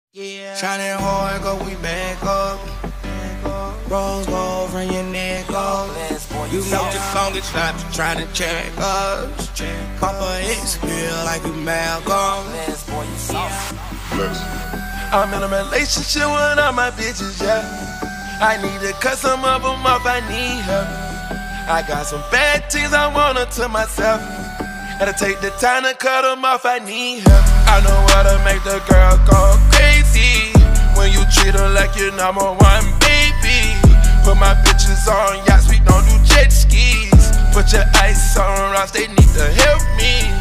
Yeah. Shining hard, go we back up. Rose gold from your neck up. You know the longest time you try to check us. Papa X feel like you Malcolm. I'm in a relationship with all my bitches, yeah. I need to cut some of them off, I need help. I got some bad things I want to myself. Gotta take the time to cut them off, I need help. I know how to make the girl go crazy when you treat her like your number one baby. Put my bitches on yachts, we don't do jet skis. Put your ice on rocks, they need to help me.